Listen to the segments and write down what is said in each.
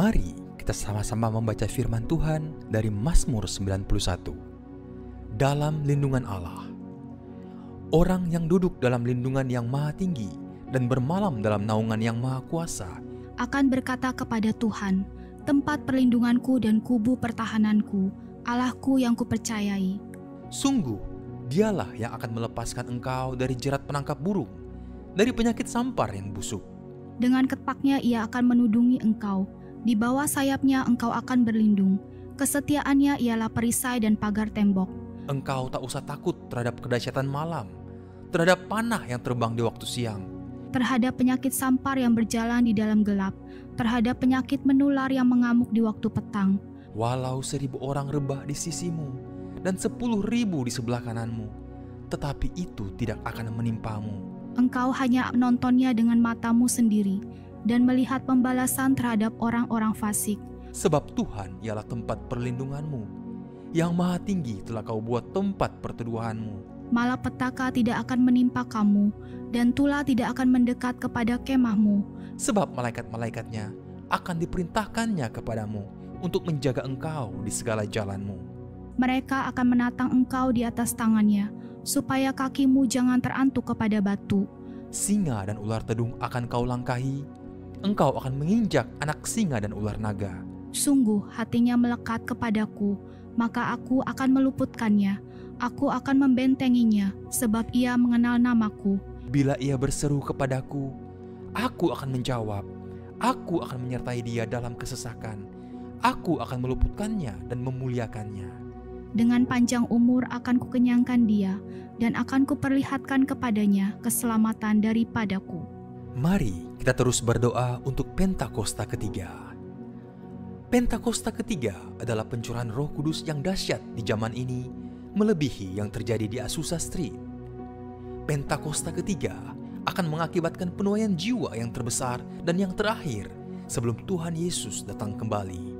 Mari kita sama-sama membaca firman Tuhan dari Mazmur 91. Dalam lindungan Allah. Orang yang duduk dalam lindungan yang maha tinggi dan bermalam dalam naungan yang maha kuasa akan berkata kepada Tuhan, tempat perlindunganku dan kubu pertahananku, Allahku yang kupercayai. Sungguh, dialah yang akan melepaskan engkau dari jerat penangkap burung, dari penyakit sampar yang busuk. Dengan ketpaknya ia akan menudungi engkau, di bawah sayapnya engkau akan berlindung. Kesetiaannya ialah perisai dan pagar tembok. Engkau tak usah takut terhadap kedahsyatan malam, terhadap panah yang terbang di waktu siang, terhadap penyakit sampar yang berjalan di dalam gelap, terhadap penyakit menular yang mengamuk di waktu petang. Walau 1,000 orang rebah di sisimu dan 10.000 di sebelah kananmu, tetapi itu tidak akan menimpamu. Engkau hanya menontonnya dengan matamu sendiri dan melihat pembalasan terhadap orang-orang fasik. Sebab Tuhan ialah tempat perlindunganmu, yang maha tinggi telah kau buat tempat perteduhanmu. Malapetaka tidak akan menimpa kamu, dan tulah tidak akan mendekat kepada kemahmu. Sebab malaikat-malaikatnya akan diperintahkannya kepadamu untuk menjaga engkau di segala jalanmu. Mereka akan menatang engkau di atas tangannya, supaya kakimu jangan terantuk kepada batu. Singa dan ular tedung akan kau langkahi, engkau akan menginjak anak singa dan ular naga. Sungguh hatinya melekat kepadaku, maka aku akan meluputkannya. Aku akan membentenginya, sebab ia mengenal namaku. Bila ia berseru kepadaku, aku akan menjawab. Aku akan menyertai dia dalam kesesakan. Aku akan meluputkannya dan memuliakannya. Dengan panjang umur akan kukenyangkan dia, dan akan kuperlihatkan kepadanya keselamatan daripadaku. Mari kita terus berdoa untuk Pentakosta ketiga. Pentakosta ketiga adalah pencurahan Roh Kudus yang dahsyat di zaman ini, melebihi yang terjadi di Azusa Street. Pentakosta ketiga akan mengakibatkan penuaian jiwa yang terbesar dan yang terakhir sebelum Tuhan Yesus datang kembali.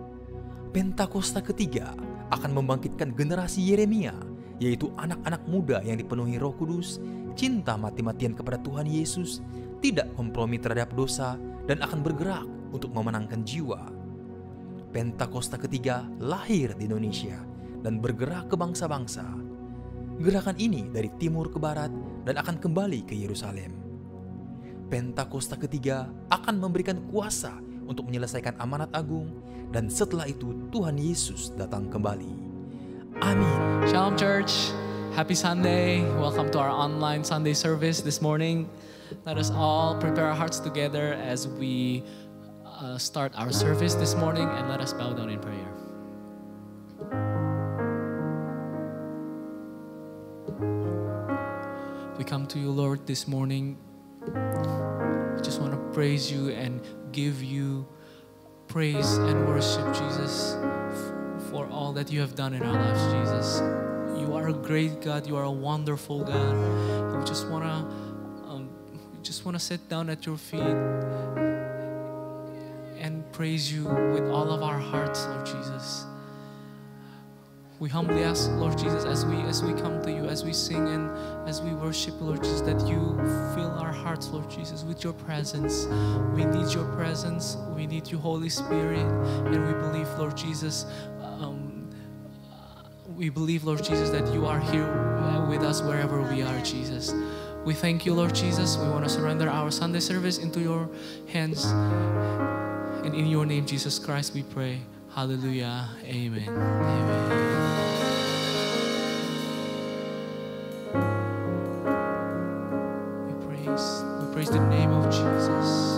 Pentakosta ketiga akan membangkitkan generasi Yeremia, yaitu anak-anak muda yang dipenuhi Roh Kudus, cinta mati-matian kepada Tuhan Yesus, tidak kompromi terhadap dosa, dan akan bergerak untuk memenangkan jiwa. Pentakosta ketiga lahir di Indonesia dan bergerak ke bangsa-bangsa. Gerakan ini dari timur ke barat dan akan kembali ke Yerusalem. Pentakosta ketiga akan memberikan kuasa untuk menyelesaikan amanat agung, dan setelah itu Tuhan Yesus datang kembali. Amin. Shalom Church, happy Sunday. Welcome to our online Sunday service this morning. Let us all prepare our hearts together as we start our service this morning, and let us bow down in prayer. We come to you, Lord, this morning. I just want to praise you and give you praise and worship, Jesus, for all that you have done in our lives, Jesus. You are a great God. You are a wonderful God. We just want to sit down at your feet and praise you with all of our hearts, Lord Jesus. We humbly ask, Lord Jesus, as we come to you, as we sing and as we worship, Lord Jesus, that you fill our hearts, Lord Jesus, with your presence. We need your presence. We need you, Holy Spirit. And we believe, Lord Jesus, that you are here with us wherever we are, Jesus. We thank you, Lord Jesus. We want to surrender our Sunday service into your hands. And in your name, Jesus Christ, we pray. Hallelujah. Amen. Amen. We praise the name of Jesus.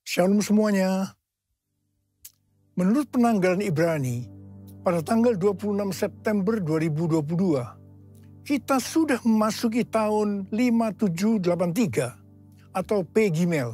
Shalom semuanya. Menurut penanggalan Ibrani, pada tanggal 26 September 2022, kita sudah memasuki tahun 5783 atau P Gimel.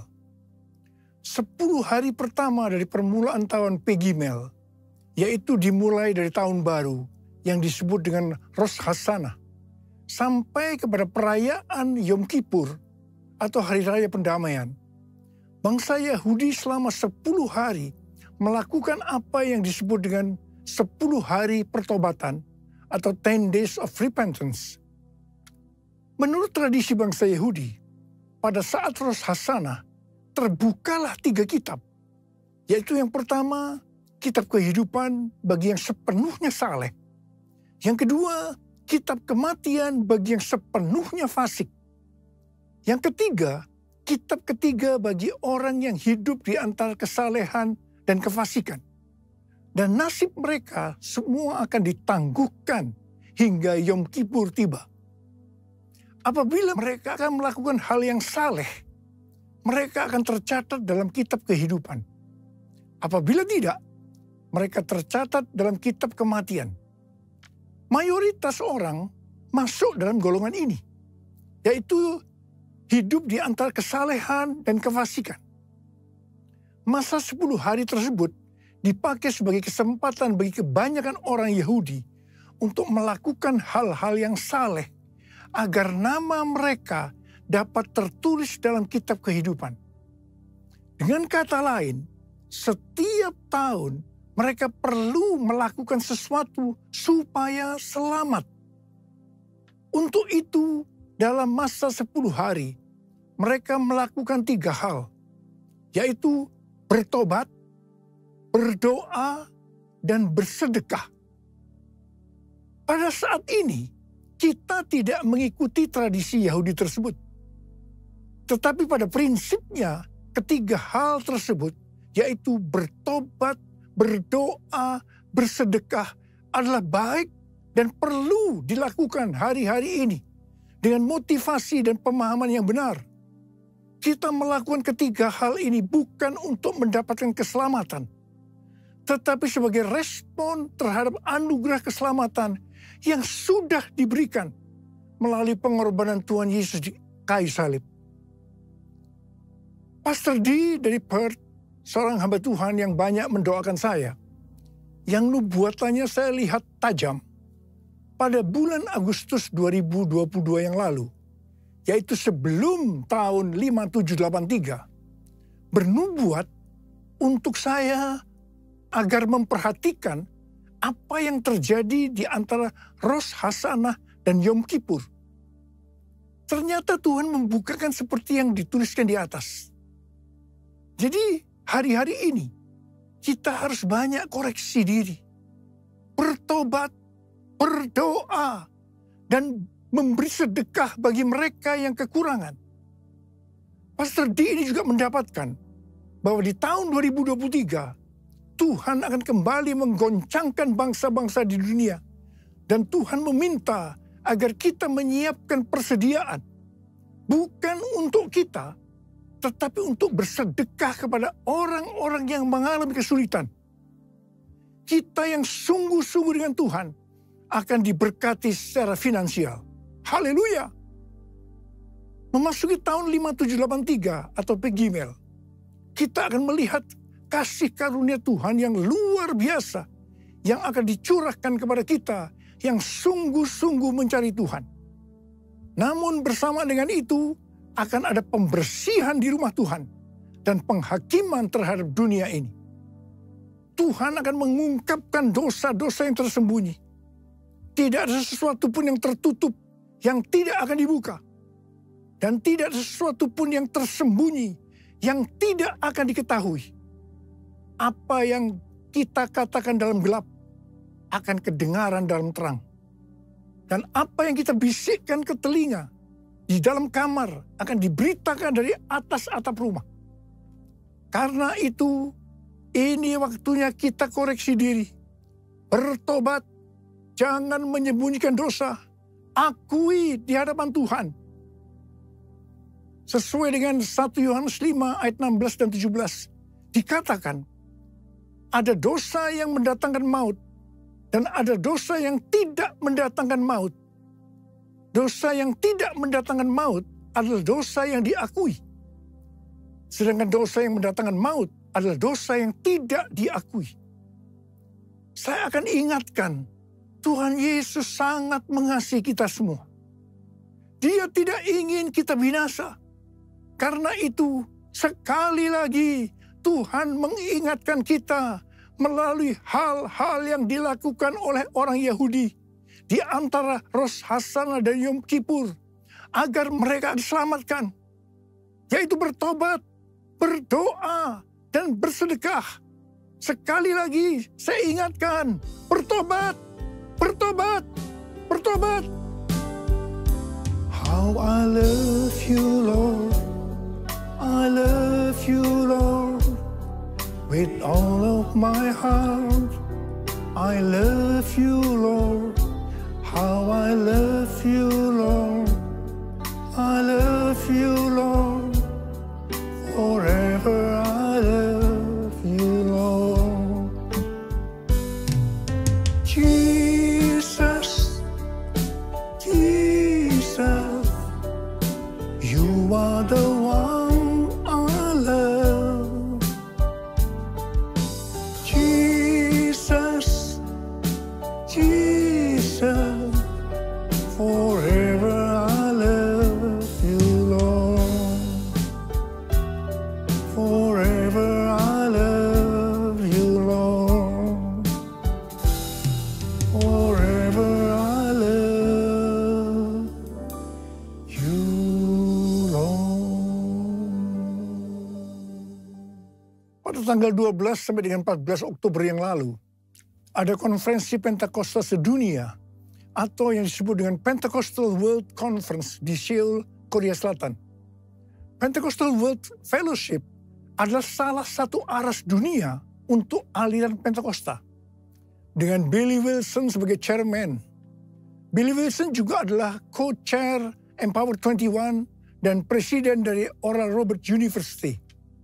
10 hari pertama dari permulaan tahun P Gimel, yaitu dimulai dari tahun baru yang disebut dengan Rosh Hashanah, sampai kepada perayaan Yom Kippur atau Hari Raya Pendamaian. Bangsa Yahudi selama 10 hari melakukan apa yang disebut dengan 10 hari pertobatan atau 10 days of repentance. Menurut tradisi bangsa Yahudi, pada saat Rosh Hashanah terbukalah 3 kitab, yaitu yang pertama, kitab kehidupan bagi yang sepenuhnya saleh. Yang kedua, kitab kematian bagi yang sepenuhnya fasik. Yang ketiga, kitab ketiga bagi orang yang hidup di antara kesalehan dan kefasikan. Dan nasib mereka semua akan ditangguhkan hingga Yom Kippur tiba. Apabila mereka akan melakukan hal yang saleh, mereka akan tercatat dalam kitab kehidupan. Apabila tidak, mereka tercatat dalam kitab kematian. Mayoritas orang masuk dalam golongan ini, yaitu hidup di antara kesalehan dan kefasikan. Masa 10 hari tersebut dipakai sebagai kesempatan bagi kebanyakan orang Yahudi untuk melakukan hal-hal yang saleh agar nama mereka dapat tertulis dalam kitab kehidupan. Dengan kata lain, setiap tahun mereka perlu melakukan sesuatu supaya selamat. Untuk itu, dalam masa 10 hari, mereka melakukan 3 hal, yaitu bertobat, berdoa, dan bersedekah. Pada saat ini, kita tidak mengikuti tradisi Yahudi tersebut. Tetapi pada prinsipnya, ketiga hal tersebut, yaitu bertobat, berdoa, bersedekah, adalah baik dan perlu dilakukan hari-hari ini dengan motivasi dan pemahaman yang benar. Kita melakukan ketiga hal ini bukan untuk mendapatkan keselamatan, tetapi sebagai respon terhadap anugerah keselamatan yang sudah diberikan melalui pengorbanan Tuhan Yesus di kayu salib. Pastor D dari Perth, seorang hamba Tuhan yang banyak mendoakan saya, yang nubuatannya saya lihat tajam pada bulan Agustus 2022 yang lalu, yaitu sebelum tahun 5783, bernubuat untuk saya agar memperhatikan apa yang terjadi di antara Rosh Hashanah dan Yom Kippur. Ternyata Tuhan membukakan seperti yang dituliskan di atas. Jadi hari-hari ini kita harus banyak koreksi diri, bertobat, berdoa, dan memberi sedekah bagi mereka yang kekurangan. Pastor D ini juga mendapatkan bahwa di tahun 2023, Tuhan akan kembali menggoncangkan bangsa-bangsa di dunia. Dan Tuhan meminta agar kita menyiapkan persediaan. Bukan untuk kita, tetapi untuk bersedekah kepada orang-orang yang mengalami kesulitan. Kita yang sungguh-sungguh dengan Tuhan akan diberkati secara finansial. Haleluya. Memasuki tahun 5783 atau P Gimel, kita akan melihat kasih karunia Tuhan yang luar biasa yang akan dicurahkan kepada kita yang sungguh-sungguh mencari Tuhan. Namun bersama dengan itu akan ada pembersihan di rumah Tuhan dan penghakiman terhadap dunia ini. Tuhan akan mengungkapkan dosa-dosa yang tersembunyi. Tidak ada sesuatu pun yang tertutup yang tidak akan dibuka. Dan tidak ada sesuatu pun yang tersembunyi yang tidak akan diketahui. Apa yang kita katakan dalam gelap akan kedengaran dalam terang. Dan apa yang kita bisikkan ke telinga di dalam kamar akan diberitakan dari atas atap rumah. Karena itu, ini waktunya kita koreksi diri. Bertobat, jangan menyembunyikan dosa. Akui di hadapan Tuhan. Sesuai dengan 1 Yohanes 5 ayat 16 dan 17. Dikatakan, ada dosa yang mendatangkan maut, dan ada dosa yang tidak mendatangkan maut. Dosa yang tidak mendatangkan maut adalah dosa yang diakui. Sedangkan dosa yang mendatangkan maut adalah dosa yang tidak diakui. Saya akan ingatkan, Tuhan Yesus sangat mengasihi kita semua. Dia tidak ingin kita binasa. Karena itu, sekali lagi Tuhan mengingatkan kita melalui hal-hal yang dilakukan oleh orang Yahudi di antara Rosh Hashanah dan Yom Kippur agar mereka diselamatkan, yaitu bertobat, berdoa, dan bersedekah. Sekali lagi saya ingatkan, bertobat, bertobat, bertobat. How I love you, Lord. I love you, Lord. With all of my heart, I love you, Lord. How I love you, Lord. I love you, Lord. Forever I love you, Lord. Jesus, Jesus, you are the one I love. Jesus, Jesus, forever I love you, Lord. Forever I love you, Lord. Forever I love you, Lord. Pada tanggal 12 sampai dengan 14 Oktober yang lalu, ada konferensi Pentakosta sedunia atau yang disebut dengan Pentecostal World Conference di Seoul, Korea Selatan. Pentecostal World Fellowship adalah salah satu aras dunia untuk aliran Pentakosta. Dengan Billy Wilson sebagai chairman. Billy Wilson juga adalah co-chair Empower 21 dan presiden dari Oral Roberts University.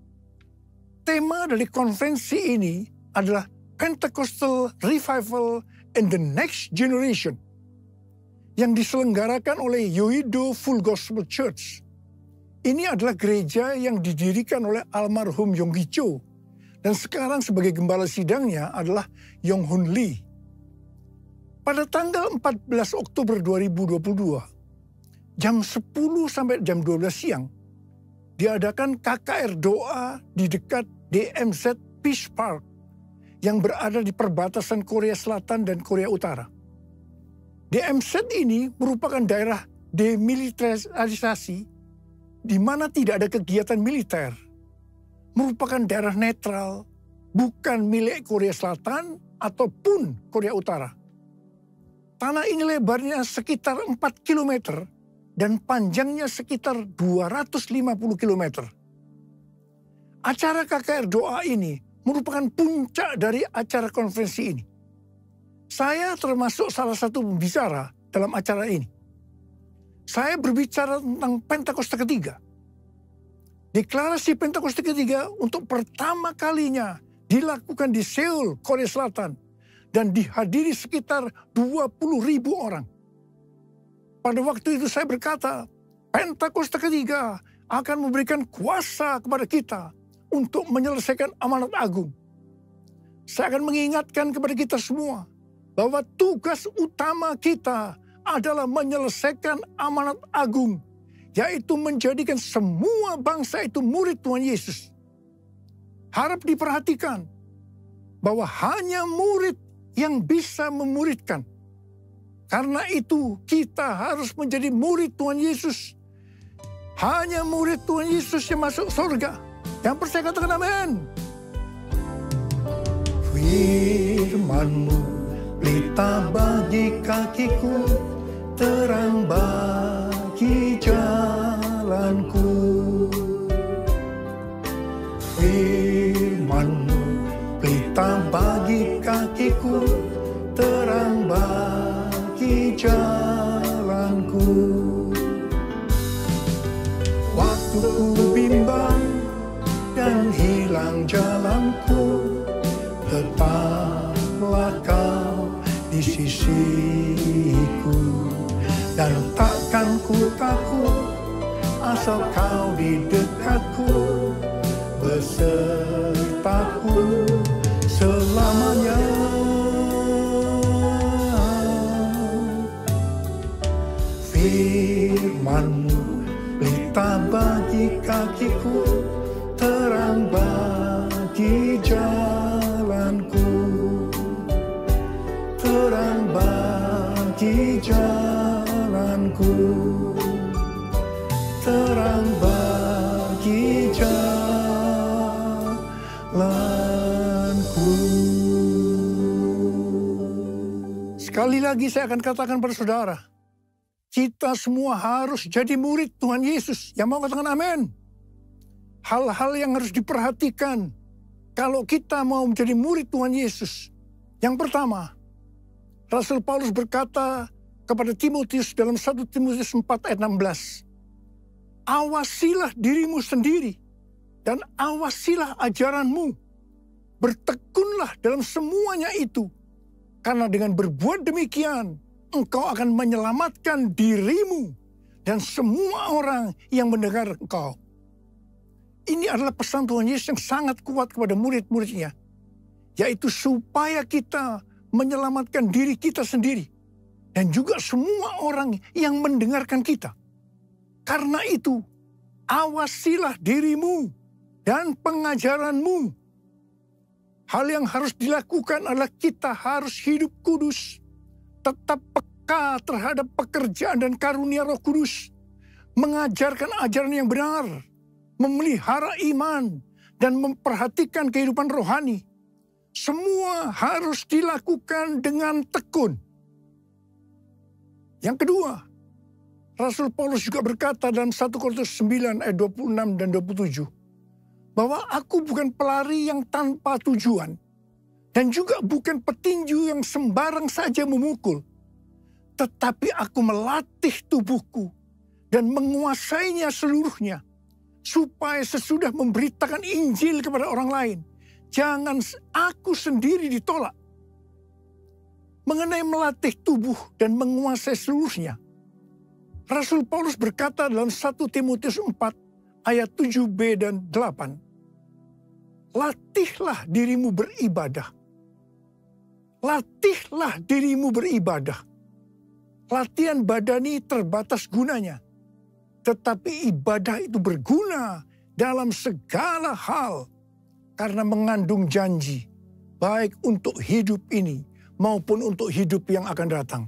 Tema dari konferensi ini adalah Pentecostal Revival in the Next Generation yang diselenggarakan oleh Yoido Full Gospel Church. Ini adalah gereja yang didirikan oleh almarhum Yonggi-cho dan sekarang sebagai gembala sidangnya adalah Yong Hun Lee. Pada tanggal 14 Oktober 2022, jam 10 sampai jam 12 siang, diadakan KKR doa di dekat DMZ Peace Park yang berada di perbatasan Korea Selatan dan Korea Utara. DMZ ini merupakan daerah demilitarisasi di mana tidak ada kegiatan militer, merupakan daerah netral, bukan milik Korea Selatan ataupun Korea Utara. Tanah ini lebarnya sekitar 4 km dan panjangnya sekitar 250 km. Acara KKR doa ini merupakan puncak dari acara konferensi ini. Saya termasuk salah satu pembicara dalam acara ini. Saya berbicara tentang Pentakosta ketiga. Deklarasi Pentakosta ketiga untuk pertama kalinya dilakukan di Seoul, Korea Selatan. Dan dihadiri sekitar 20.000 orang. Pada waktu itu saya berkata, Pentakosta ketiga akan memberikan kuasa kepada kita untuk menyelesaikan amanat agung. Saya akan mengingatkan kepada kita semua bahwa tugas utama kita adalah menyelesaikan amanat agung, yaitu menjadikan semua bangsa itu murid Tuhan Yesus. Harap diperhatikan bahwa hanya murid yang bisa memuridkan. Karena itu kita harus menjadi murid Tuhan Yesus. Hanya murid Tuhan Yesus yang masuk surga. Yang percaya katakan amin. Firman-Mu pelita bagi kakiku, terang bagi jalanku. Firman-Mu pelita bagi kakiku, terang bagi jalanku. Waktu waktu ku bimbang dan hilang jalanku, tetaplah kau di sisiku. Dan takkan ku takut asal kau di dekatku, besertaku selamanya. Firman-Mu pelita bagi kakiku, terang bagi jalanku, terang bagi jalanku, terang bagi jalanku. Sekali lagi saya akan katakan pada saudara, kita semua harus jadi murid Tuhan Yesus. Yang mau katakan amin. Hal-hal yang harus diperhatikan kalau kita mau menjadi murid Tuhan Yesus. Yang pertama, Rasul Paulus berkata kepada Timotius dalam 1 Timotius 4 ayat 16. Awasilah dirimu sendiri dan awasilah ajaranmu. Bertekunlah dalam semuanya itu. Karena dengan berbuat demikian, engkau akan menyelamatkan dirimu dan semua orang yang mendengar engkau. Ini adalah pesan Tuhan Yesus yang sangat kuat kepada murid-muridnya. Yaitu supaya kita menyelamatkan diri kita sendiri. Dan juga semua orang yang mendengarkan kita. Karena itu, awasilah dirimu dan pengajaranmu. Hal yang harus dilakukan adalah kita harus hidup kudus. Tetap peka terhadap pekerjaan dan karunia Roh Kudus. Mengajarkan ajaran yang benar. Memelihara iman. Dan memperhatikan kehidupan rohani. Semua harus dilakukan dengan tekun. Yang kedua, Rasul Paulus juga berkata dalam 1 Korintus 9 ayat 26 dan 27. Bahwa aku bukan pelari yang tanpa tujuan. Dan juga bukan petinju yang sembarang saja memukul. Tetapi aku melatih tubuhku dan menguasainya seluruhnya. Supaya sesudah memberitakan Injil kepada orang lain, jangan aku sendiri ditolak. Mengenai melatih tubuh dan menguasai seluruhnya. Rasul Paulus berkata dalam 1 Timotius 4 ayat 7b dan 8. Latihlah dirimu beribadah. Latihlah dirimu beribadah. Latihan badani terbatas gunanya. Tetapi ibadah itu berguna dalam segala hal. Karena mengandung janji. Baik untuk hidup ini maupun untuk hidup yang akan datang.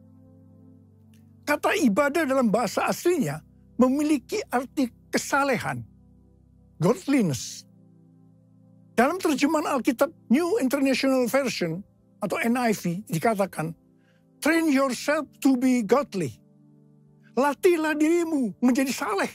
Kata ibadah dalam bahasa aslinya memiliki arti kesalehan. Godliness. Dalam terjemahan Alkitab New International Version atau NIV dikatakan, train yourself to be godly. Latihlah dirimu menjadi saleh.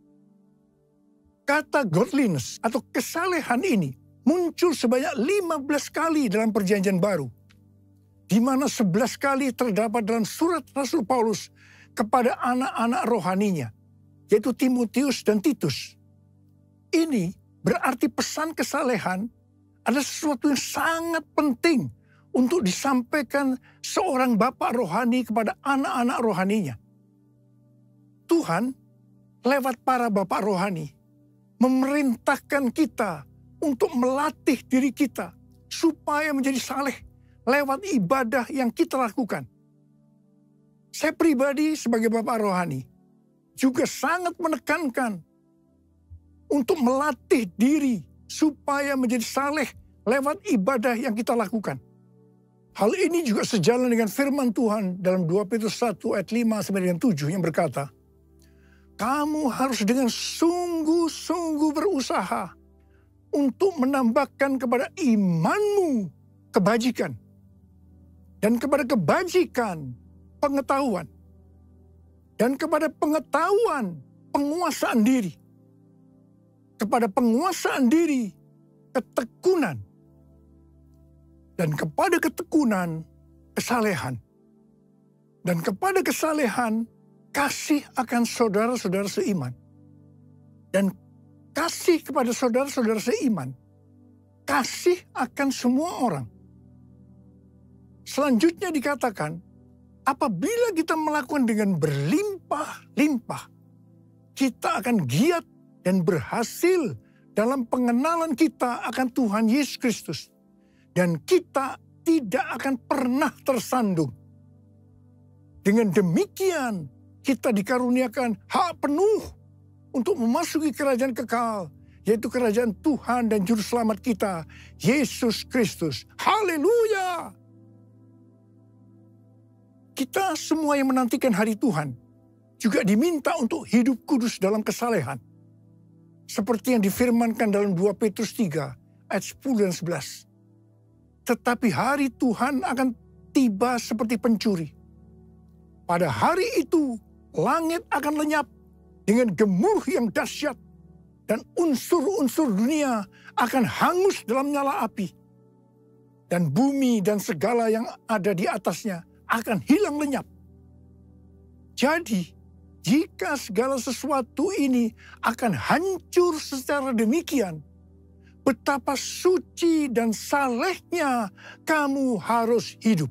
Kata godliness atau kesalehan ini muncul sebanyak 15 kali dalam Perjanjian Baru. Di mana 11 kali terdapat dalam surat Rasul Paulus kepada anak-anak rohaninya, yaitu Timotius dan Titus. Ini berarti pesan kesalehan adalah sesuatu yang sangat penting untuk disampaikan seorang bapak rohani kepada anak-anak rohaninya. Tuhan lewat para bapak rohani memerintahkan kita untuk melatih diri kita supaya menjadi saleh lewat ibadah yang kita lakukan. Saya pribadi sebagai bapak rohani juga sangat menekankan untuk melatih diri supaya menjadi saleh lewat ibadah yang kita lakukan. Hal ini juga sejalan dengan firman Tuhan dalam 2 Petrus 1 ayat 5-7 yang berkata, kamu harus dengan sungguh-sungguh berusaha untuk menambahkan kepada imanmu kebajikan. Dan kepada kebajikan pengetahuan. Dan kepada pengetahuan penguasaan diri. Kepada penguasaan diri, ketekunan. Dan kepada ketekunan, kesalehan. Dan kepada kesalehan, kasih akan saudara-saudara seiman. dan kasih kepada saudara-saudara seiman. Kasih akan semua orang. Selanjutnya dikatakan, apabila kita melakukan dengan berlimpah-limpah, kita akan giat dan berhasil dalam pengenalan kita akan Tuhan Yesus Kristus. Dan kita tidak akan pernah tersandung. Dengan demikian, kita dikaruniakan hak penuh untuk memasuki kerajaan kekal, yaitu kerajaan Tuhan dan Juru Selamat kita, Yesus Kristus. Haleluya! Kita semua yang menantikan hari Tuhan juga diminta untuk hidup kudus dalam kesalehan. Seperti yang difirmankan dalam 2 Petrus 3 ayat 10 dan 11. Tetapi hari Tuhan akan tiba seperti pencuri. Pada hari itu langit akan lenyap dengan gemuruh yang dahsyat dan unsur-unsur dunia akan hangus dalam nyala api. Dan bumi dan segala yang ada di atasnya akan hilang lenyap. Jadi, jika segala sesuatu ini akan hancur secara demikian, betapa suci dan salehnya kamu harus hidup.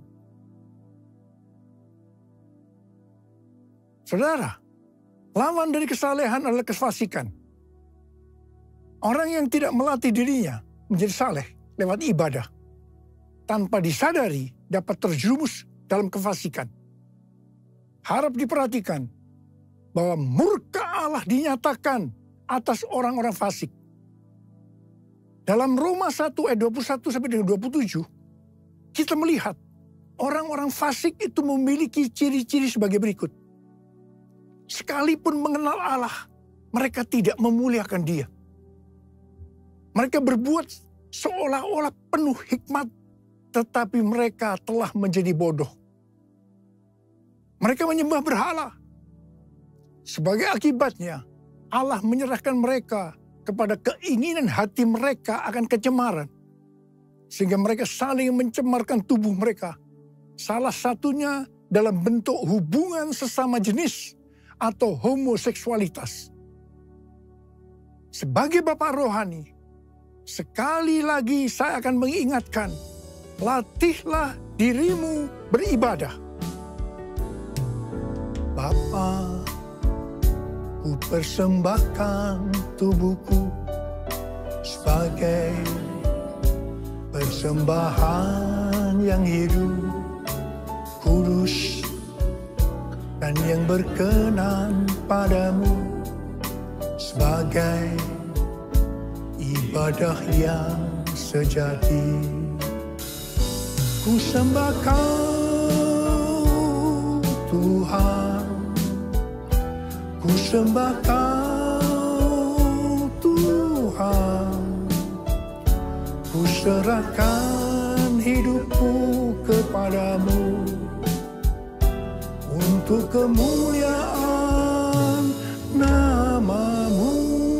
Saudara, lawan dari kesalehan adalah kefasikan. Orang yang tidak melatih dirinya menjadi saleh lewat ibadah, tanpa disadari dapat terjerumus dalam kefasikan. Harap diperhatikan bahwa murka Allah dinyatakan atas orang-orang fasik. Dalam Roma 1 ayat 21 sampai dengan 27, kita melihat orang-orang fasik itu memiliki ciri-ciri sebagai berikut. Sekalipun mengenal Allah, mereka tidak memuliakan Dia. Mereka berbuat seolah-olah penuh hikmat, tetapi mereka telah menjadi bodoh. Mereka menyembah berhala. Sebagai akibatnya, Allah menyerahkan mereka kepada keinginan hati mereka akan kecemaran. Sehingga mereka saling mencemarkan tubuh mereka. Salah satunya dalam bentuk hubungan sesama jenis atau homoseksualitas. Sebagai Bapak rohani, sekali lagi saya akan mengingatkan, latihlah dirimu beribadah. Bapa, ku persembahkan tubuhku sebagai persembahan yang hidup, kudus, dan yang berkenan padamu, sebagai ibadah yang sejati. Ku sembah Kau Tuhan, ku sembah Kau Tuhan, ku serahkan hidupku kepadamu untuk kemuliaan nama-Mu.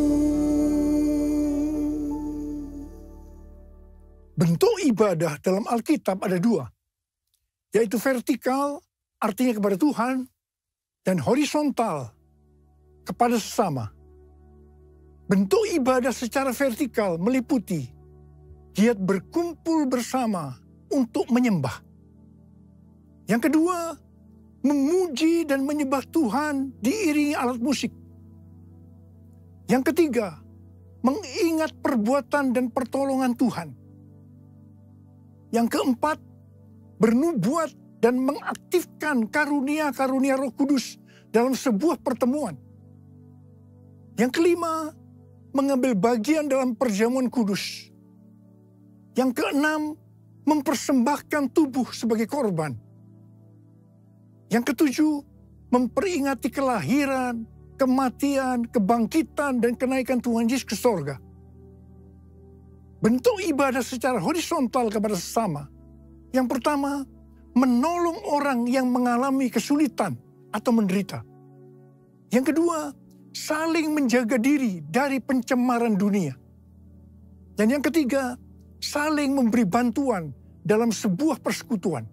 Bentuk ibadah dalam Alkitab ada dua, yaitu vertikal, artinya kepada Tuhan, dan horizontal, kepada sesama. Bentuk ibadah secara vertikal meliputi giat berkumpul bersama untuk menyembah. Yang kedua, memuji dan menyembah Tuhan diiringi alat musik. Yang ketiga, mengingat perbuatan dan pertolongan Tuhan. Yang keempat, bernubuat dan mengaktifkan karunia-karunia Roh Kudus dalam sebuah pertemuan. Yang kelima, mengambil bagian dalam perjamuan kudus. Yang keenam, mempersembahkan tubuh sebagai korban. Yang ketujuh, memperingati kelahiran, kematian, kebangkitan, dan kenaikan Tuhan Yesus ke sorga. Bentuk ibadah secara horizontal kepada sesama. Yang pertama, menolong orang yang mengalami kesulitan atau menderita. Yang kedua, saling menjaga diri dari pencemaran dunia. Dan yang ketiga, saling memberi bantuan dalam sebuah persekutuan.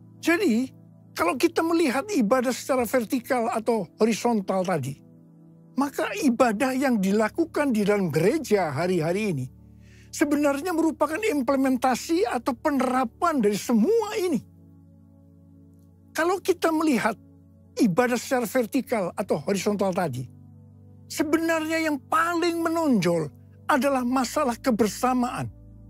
Jadi, kalau kita melihat ibadah secara vertikal atau horizontal tadi, Maka ibadah yang dilakukan di dalam gereja hari-hari ini sebenarnya merupakan implementasi atau penerapan dari semua ini. Kalau kita melihat ibadah secara vertikal atau horizontal tadi, sebenarnya yang paling menonjol adalah masalah kebersamaan.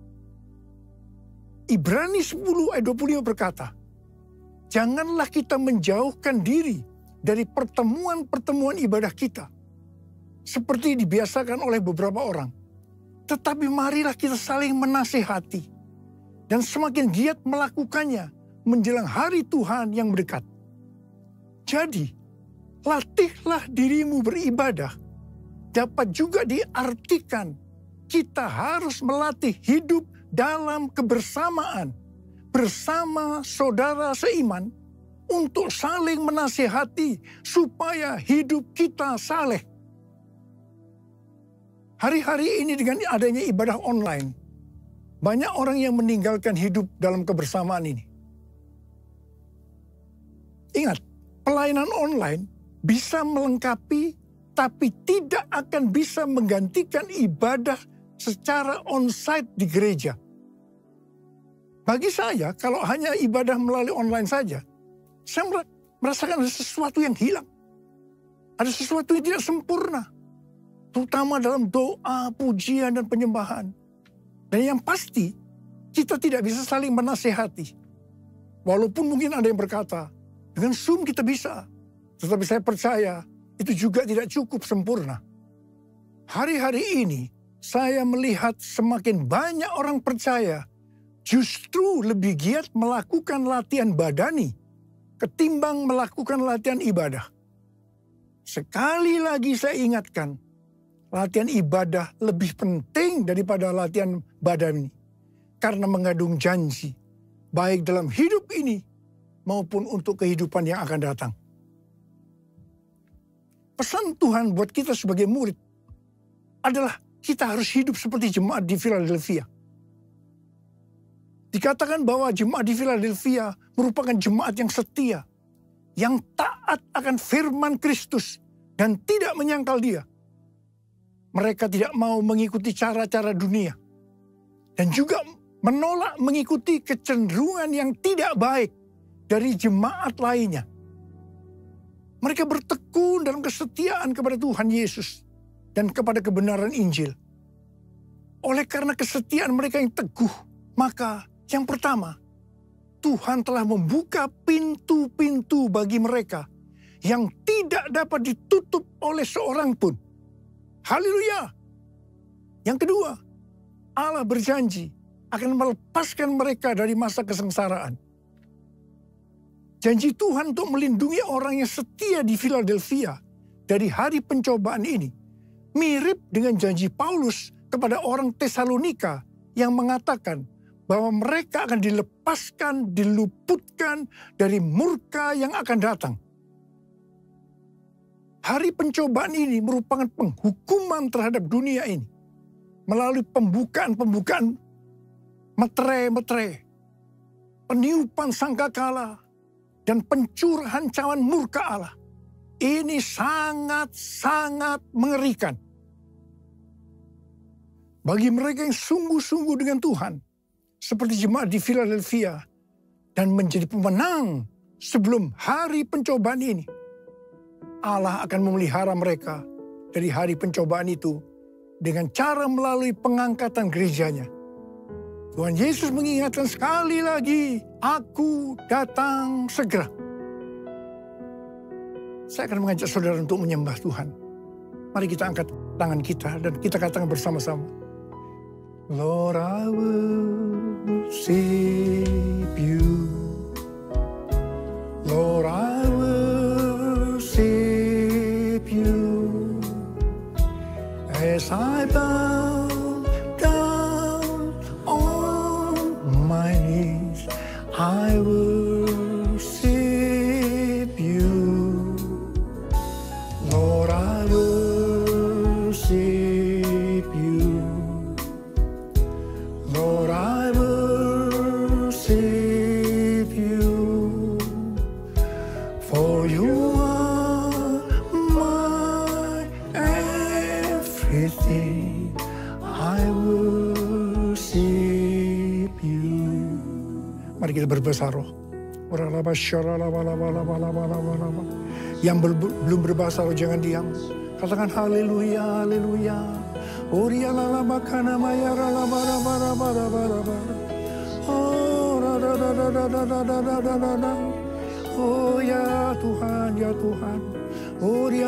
Ibrani 10 ayat 25 berkata, janganlah kita menjauhkan diri dari pertemuan-pertemuan ibadah kita, seperti dibiasakan oleh beberapa orang. Tetapi marilah kita saling menasihati, dan semakin giat melakukannya menjelang hari Tuhan yang mendekat. Jadi, latihlah dirimu beribadah dapat juga diartikan kita harus melatih hidup dalam kebersamaan bersama saudara seiman untuk saling menasihati supaya hidup kita saleh. Hari-hari ini dengan adanya ibadah online, banyak orang yang meninggalkan hidup dalam kebersamaan ini. Ingat, pelayanan online bisa melengkapi tapi tidak akan bisa menggantikan ibadah secara onsite di gereja. Bagi saya, kalau hanya ibadah melalui online saja, saya merasakan ada sesuatu yang hilang. Ada sesuatu yang tidak sempurna. Terutama dalam doa, pujian, dan penyembahan. Dan yang pasti, kita tidak bisa saling menasehati. Walaupun mungkin ada yang berkata, dengan Zoom kita bisa. Tetapi saya percaya, itu juga tidak cukup sempurna. Hari-hari ini, saya melihat semakin banyak orang percaya justru lebih giat melakukan latihan badani ketimbang melakukan latihan ibadah. Sekali lagi saya ingatkan, latihan ibadah lebih penting daripada latihan badani karena mengandung janji baik dalam hidup ini maupun untuk kehidupan yang akan datang. Pesan Tuhan buat kita sebagai murid adalah kita harus hidup seperti jemaat di Philadelphia. Dikatakan bahwa jemaat di Philadelphia merupakan jemaat yang setia, yang taat akan firman Kristus dan tidak menyangkal Dia. Mereka tidak mau mengikuti cara-cara dunia. Dan juga menolak mengikuti kecenderungan yang tidak baik dari jemaat lainnya. Mereka bertekun dalam kesetiaan kepada Tuhan Yesus dan kepada kebenaran Injil. Oleh karena kesetiaan mereka yang teguh, maka yang pertama, Tuhan telah membuka pintu-pintu bagi mereka yang tidak dapat ditutup oleh seorang pun. Haleluya. Yang kedua, Allah berjanji akan melepaskan mereka dari masa kesengsaraan. Janji Tuhan untuk melindungi orang yang setia di Philadelphia dari hari pencobaan ini mirip dengan janji Paulus kepada orang Tesalonika yang mengatakan bahwa mereka akan dilepaskan, diluputkan dari murka yang akan datang. Hari pencobaan ini merupakan penghukuman terhadap dunia ini. Melalui pembukaan-pembukaan meterai-meterai, peniupan sangkakala, dan pencurahan cawan murka Allah. Ini sangat-sangat mengerikan. Bagi mereka yang sungguh-sungguh dengan Tuhan, seperti jemaat di Philadelphia, dan menjadi pemenang sebelum hari pencobaan ini, Allah akan memelihara mereka dari hari pencobaan itu dengan cara melalui pengangkatan gerejanya. Tuhan Yesus mengingatkan sekali lagi, aku datang segera. Saya akan mengajak saudara untuk menyembah Tuhan. Mari kita angkat tangan kita dan kita katakan bersama-sama. Lord, I worship you. Lord, I worship you. As I bow down on my knees, I worship you. Lord, I worship you. Lord, I worship you. For you are my with it I worship you. Mari kita berbahasa roh. Yang belum berbahasa roh jangan diam. Katakan haleluya, haleluya. Oh ya Tuhan, ya Tuhan. Oh ya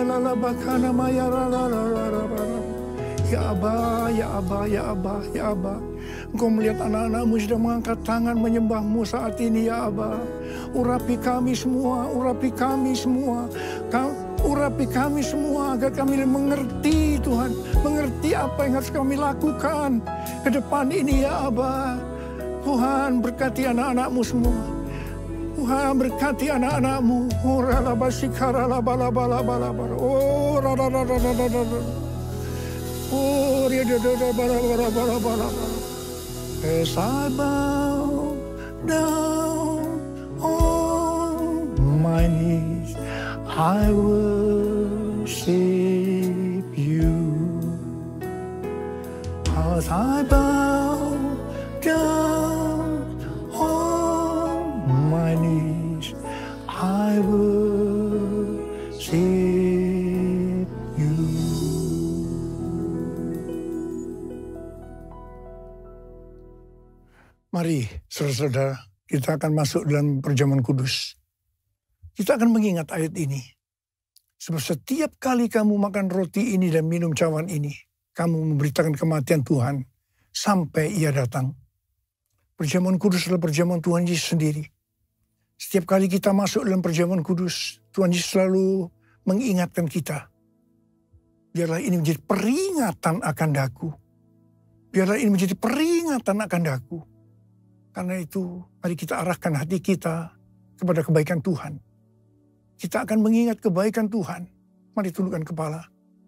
Abba, ya Abba, ya Abba, ya Abba. Engkau melihat anak-anakmu sedang mengangkat tangan menyembahmu saat ini, ya Abba. Urapi kami semua, urapi kami semua. Urapi kami semua agar kami mengerti Tuhan. Mengerti apa yang harus kami lakukan ke depan ini, ya Abba. Tuhan berkati anak-anakmu semua. Tuhan berkati anak-anakmu. Oh as I bow down on my knees, I worship you. As I bow down on my knees, I worship you. Mari, saudara-saudara, kita akan masuk dalam perjamuan kudus. Kita akan mengingat ayat ini. Sebab setiap kali kamu makan roti ini dan minum cawan ini, kamu memberitakan kematian Tuhan sampai ia datang. Perjamuan kudus adalah perjamuan Tuhan Yesus sendiri. Setiap kali kita masuk dalam perjamuan kudus, Tuhan Yesus selalu mengingatkan kita. Biarlah ini menjadi peringatan akan daku. Biarlah ini menjadi peringatan akan daku. Karena itu, mari kita arahkan hati kita kepada kebaikan Tuhan. Kita akan mengingat kebaikan Tuhan. Mari tundukkan kepala.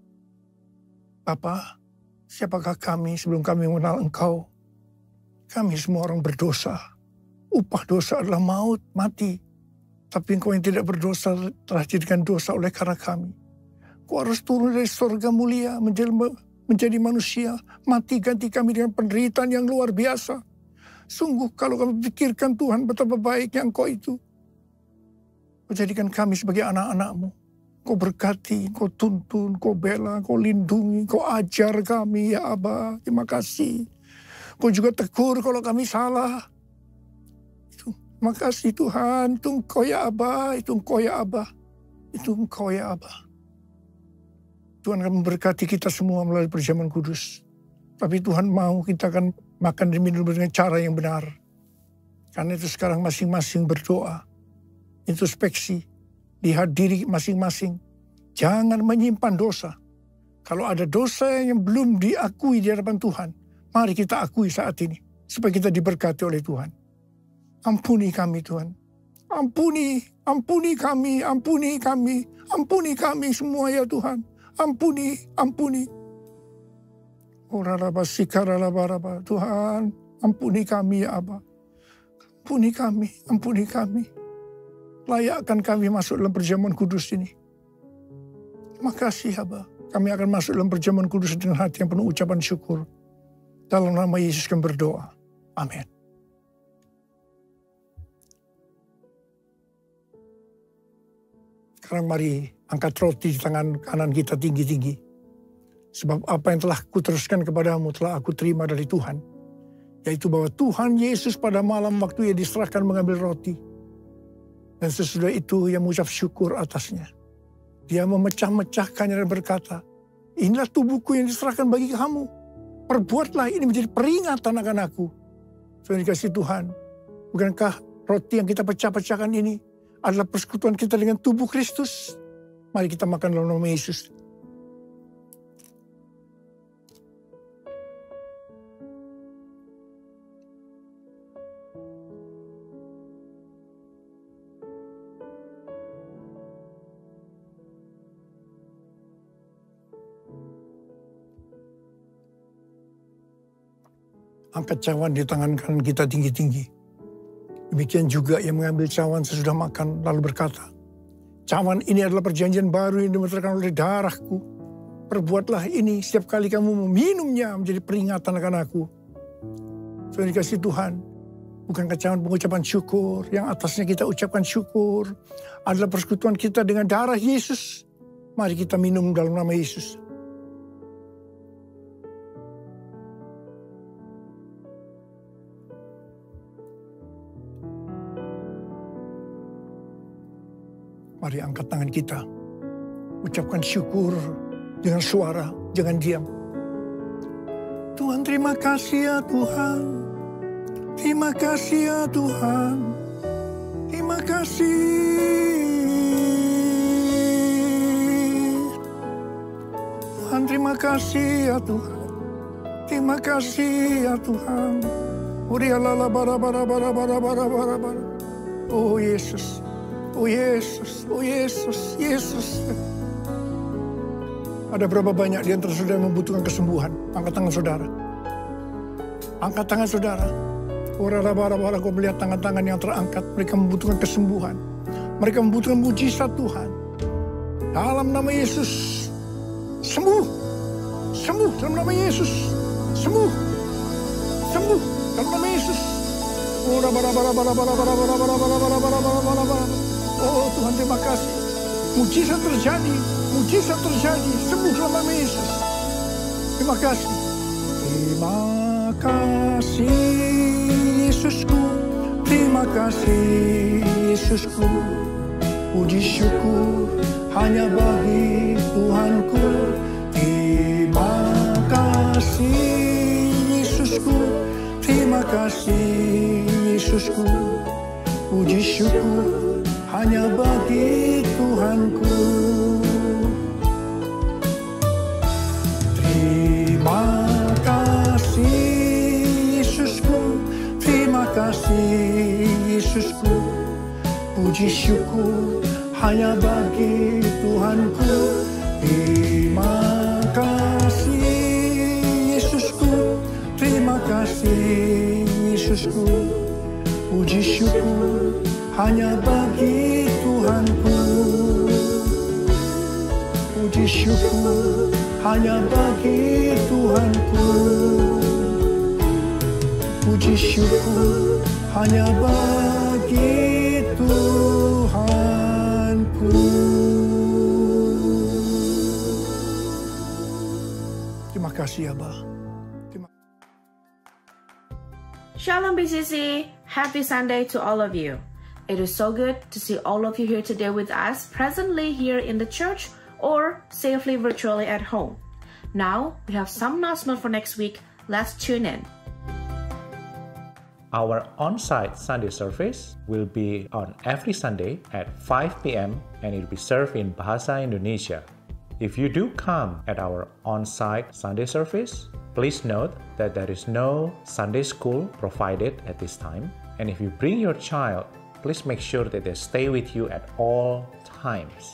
Bapa, siapakah kami sebelum kami mengenal Engkau? Kami semua orang berdosa. Upah dosa adalah maut, mati. Tapi Engkau yang tidak berdosa telah jadikan dosa oleh karena kami. Engkau harus turun dari surga mulia menjadi manusia. Mati ganti kami dengan penderitaan yang luar biasa. Sungguh kalau kami pikirkan Tuhan betapa baiknya Engkau itu. Kau jadikan kami sebagai anak-anak-Mu. Kau berkati, Kau tuntun, Kau bela, Kau lindungi, Kau ajar kami, ya Abba. Terima kasih. Kau juga tegur kalau kami salah. Terima kasih Tuhan. Itu Engkau ya Abba, itu Engkau ya Abba. Itu Engkau ya Abba. Tuhan akan memberkati kita semua melalui perjamuan kudus. Tapi Tuhan mau kita akan makan dan minum dengan cara yang benar. Karena itu sekarang masing-masing berdoa. Introspeksi. Lihat diri masing-masing. Jangan menyimpan dosa. Kalau ada dosa yang belum diakui di hadapan Tuhan, mari kita akui saat ini. Supaya kita diberkati oleh Tuhan. Ampuni kami Tuhan. Ampuni kami, ampuni kami. Ampuni kami semua ya Tuhan. Ampuni. Tuhan, ampuni kami ya Abba. Ampuni kami. Layakkan kami masuk dalam perjamuan kudus ini. Terima kasih Abba. Kami akan masuk dalam perjamuan kudus dengan hati yang penuh ucapan syukur. Dalam nama Yesus kami berdoa. Amin. Sekarang mari angkat roti di tangan kanan kita tinggi-tinggi. Sebab apa yang telah kuteruskan kepadamu telah aku terima dari Tuhan. Yaitu bahwa Tuhan Yesus pada malam waktu ia diserahkan mengambil roti. Dan sesudah itu ia mengucap syukur atasnya. Dia memecah-mecahkannya dan berkata, inilah tubuhku yang diserahkan bagi kamu. Perbuatlah ini menjadi peringatan akan aku. Sudah dikasih Tuhan. Bukankah roti yang kita pecah-pecahkan ini adalah persekutuan kita dengan tubuh Kristus? Mari kita makan dalam nama Yesus. Angkat cawan di tangan kanan kita tinggi-tinggi. Demikian juga yang mengambil cawan sesudah makan lalu berkata, cawan ini adalah perjanjian baru yang dimeteraikan oleh darahku. Perbuatlah ini setiap kali kamu meminumnya menjadi peringatan akan aku. Tuhan dikasih Tuhan, bukan pengucapan syukur, yang atasnya kita ucapkan syukur, adalah persekutuan kita dengan darah Yesus. Mari kita minum dalam nama Yesus. Mari angkat tangan kita, ucapkan syukur dengan suara, jangan diam. Tuhan, terima kasih ya Tuhan. Terima kasih ya Tuhan. Terima kasih. Tuhan, terima kasih ya Tuhan. Terima kasih ya Tuhan. Oh Yesus. Oh Yesus. Oh Yesus. Yesus. Ada berapa banyak di antara saudara yang membutuhkan kesembuhan? Angkat tangan saudara. Angkat tangan saudara. Orang-orang kau melihat tangan-tangan yang terangkat. Mereka membutuhkan kesembuhan. Mereka membutuhkan mujizat Tuhan. Dalam nama Yesus. Sembuh. Sembuh dalam nama Yesus. Sembuh. Sembuh dalam nama Yesus. Oh Tuhan, terima kasih. Mujizat terjadi. Mujizat terjadi. Sembuh dalam nama Yesus. Terima kasih. Terima kasih Yesusku. Terima kasih Yesusku. Puji syukur hanya bagi Tuhanku. Terima kasih Yesusku. Terima kasih Yesusku. Puji syukur hanya bagi Tuhanku. Terima kasih Yesusku. Terima kasih Yesusku. Puji syukur hanya bagi Tuhanku. Terima kasih Yesusku. Terima kasih Yesusku. Puji syukur hanya bagi Tuhanku. Puji syukur hanya bagi Tuhanku. Puji syukur hanya bagi Tuhanku. Terima kasih Abah. Shalom BCC, happy Sunday to all of you. It is so good to see all of you here today with us, presently here in the church or safely virtually at home. Now, we have some announcement for next week. Let's tune in. Our on-site Sunday service will be on every Sunday at 5 p.m. and it will be served in Bahasa Indonesia. If you do come at our on-site Sunday service, please note that there is no Sunday school provided at this time. And if you bring your child, please make sure that they stay with you at all times.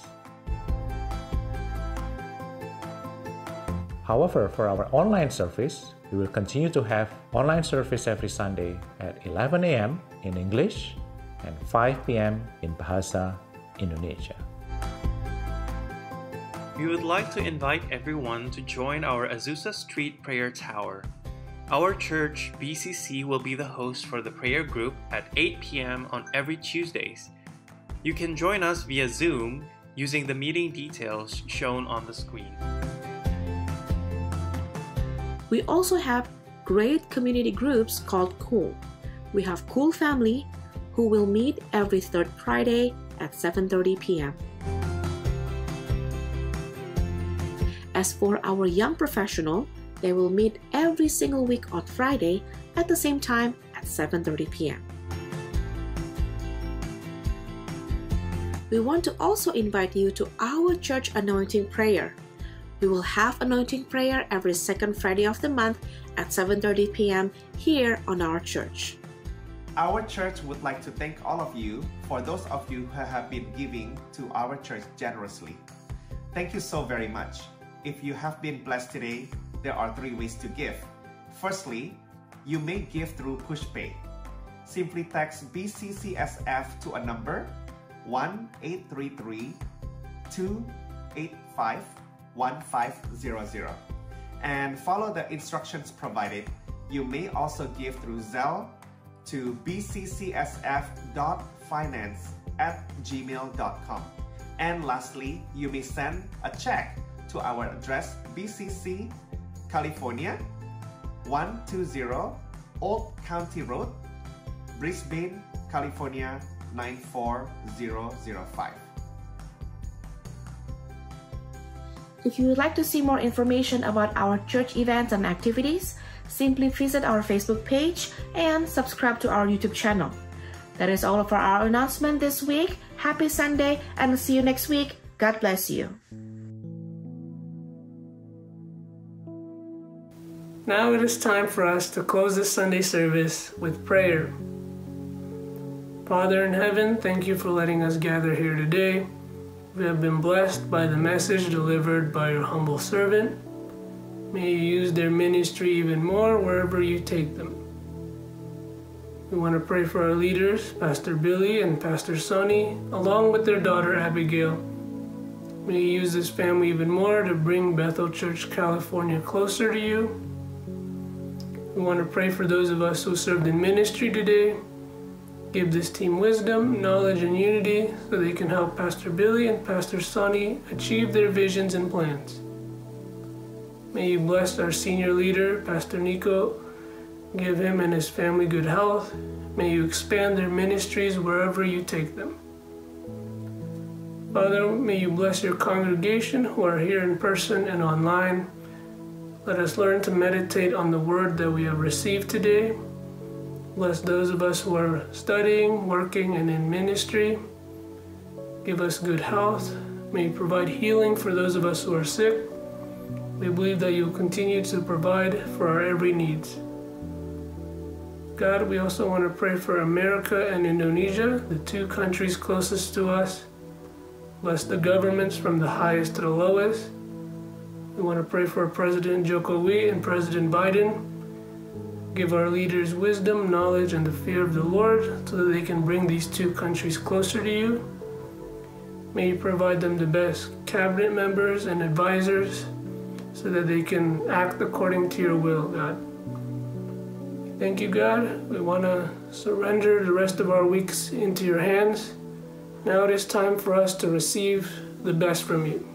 However, for our online service, we will continue to have online service every Sunday at 11 a.m. in English and 5 p.m. in Bahasa Indonesia. We would like to invite everyone to join our Azusa Street Prayer Tower. Our church, BCC, will be the host for the prayer group at 8 p.m. on every Tuesdays. You can join us via Zoom using the meeting details shown on the screen. We also have great community groups called Cool. We have Cool Family, who will meet every third Friday at 7:30 p.m. As for our young professional, they will meet every single week on Friday at the same time at 7:30 p.m. We want to also invite you to our church anointing prayer. We will have anointing prayer every second Friday of the month at 7:30 p.m. here on our church. Our church would like to thank all of you for those of you who have been giving to our church generously. Thank you so very much. If you have been blessed today, there are 3 ways to give. Firstly, you may give through PushPay. Simply text BCCSF to a number 1-833-285 1500. And follow the instructions provided. You may also give through Zelle to bccsf.finance@gmail.com. And lastly, you may send a check to our address BCC, California, 120 Old County Road, Brisbane, California, 94005. If you would like to see more information about our church events and activities, simply visit our Facebook page and subscribe to our YouTube channel. That is all for our announcement this week. Happy Sunday and see you next week. God bless you. Now it is time for us to close this Sunday service with prayer. Father in heaven, thank you for letting us gather here today. We have been blessed by the message delivered by your humble servant. May you use their ministry even more wherever you take them. We want to pray for our leaders, Pastor Billy and Pastor Sonny, along with their daughter Abigail. May you use this family even more to bring Bethel Church California closer to you. We want to pray for those of us who served in ministry today. Give this team wisdom, knowledge, and unity so they can help Pastor Billy and Pastor Sonny achieve their visions and plans. May you bless our senior leader, Pastor Niko. Give him and his family good health. May you expand their ministries wherever you take them. Father, may you bless your congregation who are here in person and online. Let us learn to meditate on the word that we have received today. Bless those of us who are studying, working, and in ministry. Give us good health. May you provide healing for those of us who are sick. We believe that you will continue to provide for our every needs. God, we also want to pray for America and Indonesia, the two countries closest to us. Bless the governments from the highest to the lowest. We want to pray for President Jokowi and President Biden. Give our leaders wisdom, knowledge, and the fear of the Lord so that they can bring these two countries closer to you. May you provide them the best cabinet members and advisors so that they can act according to your will, God. Thank you, God. We want to surrender the rest of our weeks into your hands. Now it is time for us to receive the best from you.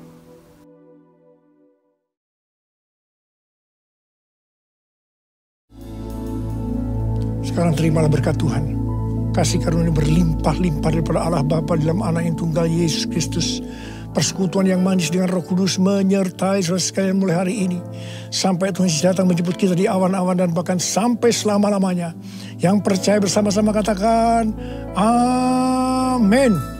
Sekarang terimalah berkat Tuhan. Kasih karunia berlimpah-limpah daripada Allah Bapa dalam Anak yang tunggal Yesus Kristus. Persekutuan yang manis dengan Roh Kudus menyertai saudara sekalian mulai hari ini. Sampai Tuhan Yesus datang menjemput kita di awan-awan dan bahkan sampai selama-lamanya. Yang percaya bersama-sama katakan, Amin.